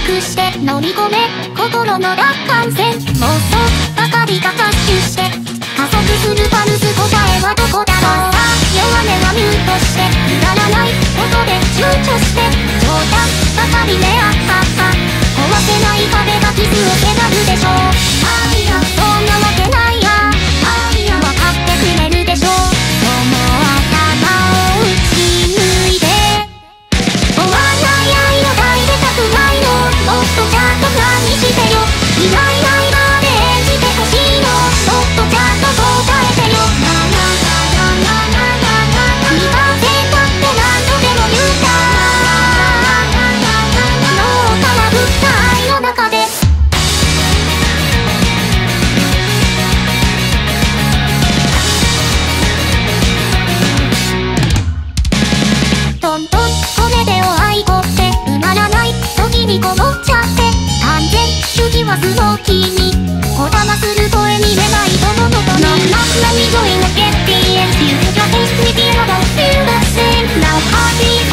くして飲み込め心の楽観線妄想ばかりが合集して加速するパルス答えはどこだろう。弱音はミュートしてくだらないことで躊躇して冗談ばかりねあっはっは壊せない壁が傷を削るでしょう。あいやそんなわけないやあいやわかってくれるでしょう。その頭を打ち抜いて終わらない愛を抱いてたくないのもっとちゃんと何してよいないいないまで演じてほしいのもっとちゃんと答えてよ未完成だって何度でも言うた脳からぶった愛の中でトントンこれでお愛子って埋まらない時にこもっちゃって完全主義はスモーキーにこだまする声に寝ないとのことのLet me going to get the end You just taste me feel I don't feel the same Now heartbeat